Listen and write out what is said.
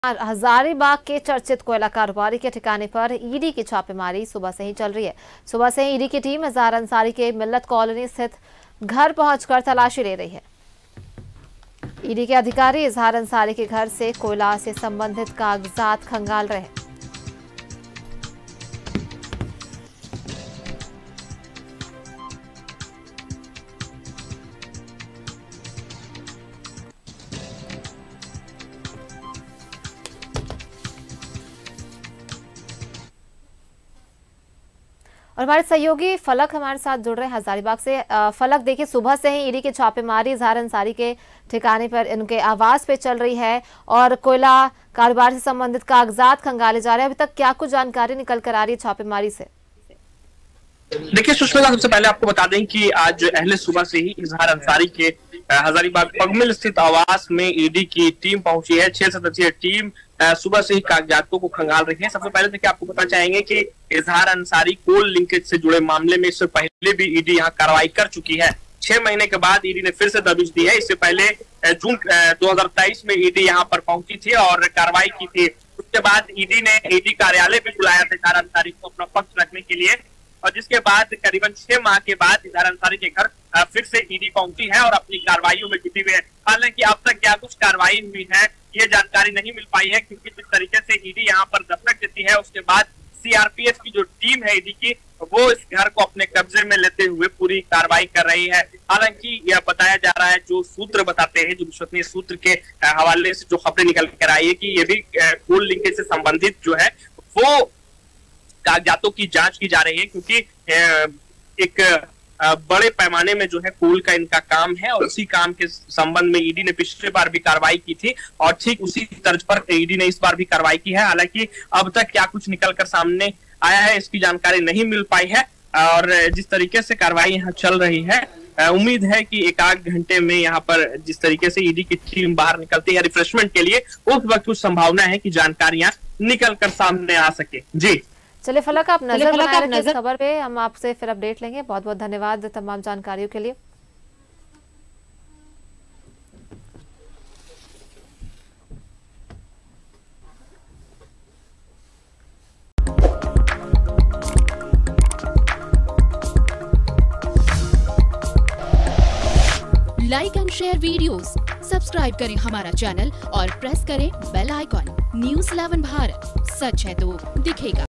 हजारीबाग के चर्चित कोयला कारोबारी के ठिकाने पर ईडी की छापेमारी सुबह से ही चल रही है। सुबह से ही ईडी की टीम इजहार अंसारी के मिल्लत कॉलोनी स्थित घर पहुंचकर तलाशी ले रही है। ईडी के अधिकारी इजहार अंसारी के घर से कोयला से संबंधित कागजात खंगाल रहे हैं। और हमारे सहयोगी फलक हमारे साथ जुड़ रहे हैं हजारीबाग से। फलक, देखिए सुबह से ही ईडी की छापेमारी इजहार अंसारी के ठिकाने पर इनके आवास पे चल रही है और कोयला कारोबार से संबंधित कागजात खंगाले जा रहे हैं। अभी तक क्या कुछ जानकारी निकल कर आ रही है छापेमारी से? देखिए सुष्मिता, सबसे पहले आपको बता दें कि आज अहले सुबह से ही इजहार अंसारी के हजारीबाग पगमिल स्थित आवास में ईडी की टीम पहुंची है। 6 सदस्यीय टीम सुबह से ही कागजातों को खंगाल रही है। सबसे पहले देखिए आपको बताना चाहेंगे कि इजहार अंसारी कोल लिंकेज से जुड़े मामले में इससे पहले भी ईडी यहाँ कार्रवाई कर चुकी है। 6 महीने के बाद ईडी ने फिर से दबिश दी है। इससे पहले जून 2023 में ईडी यहाँ पर पहुंची थी और कार्रवाई की थी। उसके बाद ईडी ने ईडी कार्यालय भी बुलाया था इजहार अंसारी को अपना पक्ष रखने के लिए, और जिसके बाद करीबन 6 माह के बाद इजहार अंसारी के घर फिर से ईडी पहुंची है और अपनी कार्रवाइयों में जुटी हुई है। हालांकि अब तक क्या कुछ कार्रवाई हुई है ये जानकारी नहीं मिल पाई है, क्योंकि जिस तरीके से ईडी यहाँ पर दस्तक देती है उसके बाद सीआरपीएफ की जो टीम है ईडी की, वो इस घर को अपने कब्जे में लेते हुए पूरी कार्रवाई कर रही है। हालांकि यह बताया जा रहा है, जो सूत्र बताते हैं, जो विश्वसनीय सूत्र के हवाले से जो खबरें निकल कर आई है कि ये भी कोल लिंकेज से संबंधित जो है वो कागजातों की जांच की जा रही है, क्योंकि एक बड़े पैमाने में जो है कोल का इनका काम है और उसी काम के संबंध में ईडी ने पिछले बार भी कार्रवाई की थी और ठीक उसी तर्ज पर ईडी ने इस बार भी कार्रवाई की है। हालांकि अब तक क्या कुछ निकलकर सामने आया है इसकी जानकारी नहीं मिल पाई है, और जिस तरीके से कार्रवाई यहाँ चल रही है उम्मीद है कि 1-8 घंटे में यहाँ पर जिस तरीके से ईडी की टीम बाहर निकलती है रिफ्रेशमेंट के लिए, उस वक्त कुछ संभावना है कि जानकारियां निकल कर सामने आ सके। जी चलिए फलक, आप नजर बनाए रखें इस खबर पे, हम आपसे फिर अपडेट लेंगे। बहुत बहुत धन्यवाद तमाम जानकारियों के लिए। Like and share videos, subscribe करें हमारा चैनल और प्रेस करें बेल आइकॉन। न्यूज़ 11 भारत, सच है तो दिखेगा।